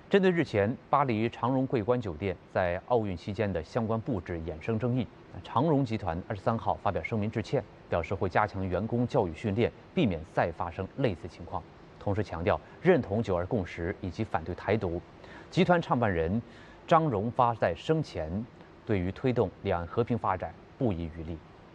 针对日前巴黎长荣桂冠酒店在奥运期间的相关布置衍生争议，长荣集团23号发表声明致歉，表示会加强员工教育训练，避免再发生类似情况。同时强调认同九二共识以及反对台独。集团创办人张荣发在生前对于推动两岸和平发展不遗余力。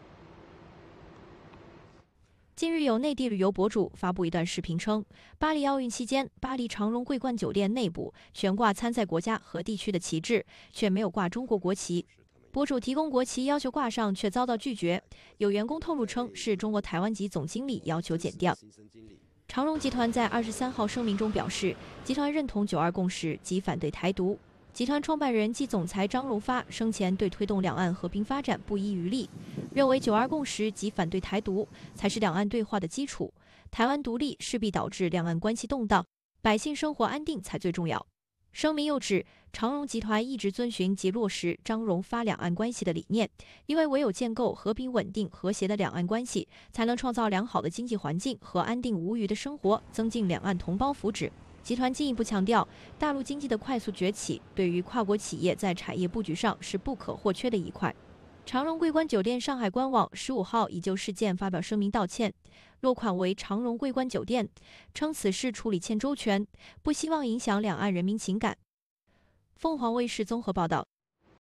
近日，有内地旅游博主发布一段视频称，巴黎奥运期间，巴黎长荣桂冠酒店内部悬挂参赛国家和地区的旗帜，却没有挂中国国旗。博主提供国旗要求挂上，却遭到拒绝。有员工透露称，是中国台湾籍总经理要求剪掉。长荣集团在23号声明中表示，集团认同九二共识及反对台独。 集团创办人暨总裁张荣发生前对推动两岸和平发展不遗余力，认为九二共识及反对台独才是两岸对话的基础。台湾独立势必导致两岸关系动荡，百姓生活安定才最重要。声明又指，长荣集团一直遵循及落实张荣发两岸关系的理念，因为唯有建构和平、稳定、和谐的两岸关系，才能创造良好的经济环境和安定无虞的生活，增进两岸同胞福祉。 集团进一步强调，大陆经济的快速崛起对于跨国企业在产业布局上是不可或缺的一块。长荣桂冠酒店上海官网15号已就事件发表声明道歉，落款为长荣桂冠酒店，称此事处理欠周全，不希望影响两岸人民情感。凤凰卫视综合报道。